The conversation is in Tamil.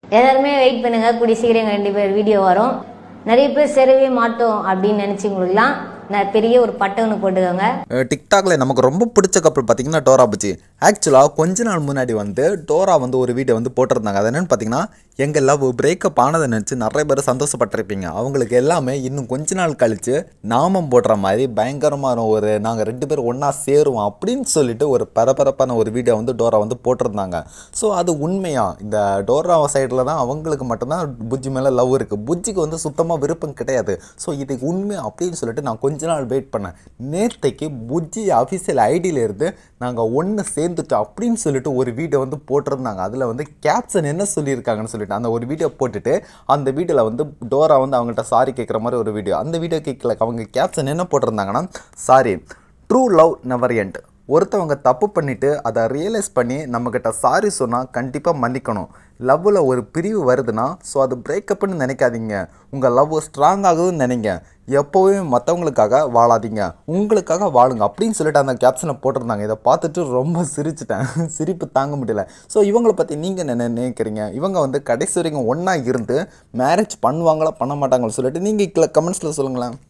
எல்லாருமே வெயிட் பண்ணுங்க, கூடிய சீக்கிரம் எங்கள் 2 பேர் வீடியோ வரும். நிறைய பேர் சேரவே மாட்டோம் அப்படின்னு நினச்சிங்களுக்குலாம் நான் பெரிய ஒரு பட்டவனு போட்டுக்கோங்க. டிக்டாக்ல நமக்கு ரொம்ப பிடிச்ச கப்பல் பார்த்தீங்கன்னா டோரா புஜ்ஜி. ஆக்சுவலாக கொஞ்ச நாள் முன்னாடி வந்து டோரா வந்து ஒரு வீடியோ வந்து போட்டிருந்தாங்க. அது என்னென்னு பார்த்தீங்கன்னா, எங்கள் லவ் பிரேக்கப் ஆனதை நினச்சி நிறைய பேர் சந்தோஷப்பட்டிருப்பீங்க. அவங்களுக்கு எல்லாமே இன்னும் கொஞ்ச நாள் கழித்து நாமம் போடுற மாதிரி பயங்கரமான ஒரு நாங்கள் 2 பேர் ஒன்றா சேருவோம் அப்படின்னு சொல்லிட்டு ஒரு பரபரப்பான ஒரு வீடியோ வந்து டோரா வந்து போட்டிருந்தாங்க. ஸோ அது உண்மையாக இந்த டோரா சைடில் தான் அவங்களுக்கு மட்டும்தான் புஜ்ஜி மேலே லவ் இருக்குது. புஜ்ஜிக்கு வந்து சுத்தமாக விருப்பம் கிடையாது. ஸோ இது உண்மை அப்படின்னு சொல்லிட்டு நான் கொஞ்ச நாள் வெயிட் பண்ணேன். நேற்றைக்கு புஜ்ஜி அஃபிஷியல் ஐடியில் இருந்து நாங்கள் ஒன்று சேர்ந்துட்டோம் அப்படின்னு சொல்லிட்டு ஒரு வீடியோ வந்து போட்டிருந்தாங்க. அதில் வந்து கேப்ஷன் என்ன சொல்லியிருக்காங்கன்னு சொல்லிட்டு அந்த ஒரு வீடியோ போட்டுட்டு அந்த வீடியோவில் வந்து டோரா வந்து அவங்கள்ட்ட சாரி கேட்குற மாதிரி ஒரு வீடியோ. அந்த வீடியோ கேட்கல, அவங்க கேப்ஷன் என்ன போட்டிருந்தாங்கன்னா, sorry, true love never end. ஒருத்தவங்க தப்பு பண்ணிவிட்டு அதை ரியலைஸ் பண்ணி நம்மக்கிட்ட சாரி சொன்னால் கண்டிப்பாக மன்னிக்கணும். லவ்வில் ஒரு பிரிவு வருதுன்னா ஸோ அது பிரேக்கப்னு நினைக்காதீங்க. உங்கள் லவ் ஸ்ட்ராங் ஆகுதுன்னு நினைங்க. எப்போவுமே மற்றவங்களுக்காக வாழாதீங்க, உங்களுக்காக வாழுங்க அப்படின்னு சொல்லிட்டு அந்த கேப்ஷனை போட்டிருந்தாங்க. இதை பார்த்துட்டு ரொம்ப சிரிச்சிட்டேன், சிரிப்பு தாங்க முடியல. ஸோ இவங்களை பற்றி நீங்கள் என்ன நினைக்கிறீங்க? இவங்க வந்து கடைசி வரைக்கும் ஒன்றா இருந்து மேரேஜ் பண்ணுவாங்களா பண்ண மாட்டாங்கன்னு சொல்லிட்டு நீங்கள் கமெண்ட்ஸில் சொல்லுங்களேன்.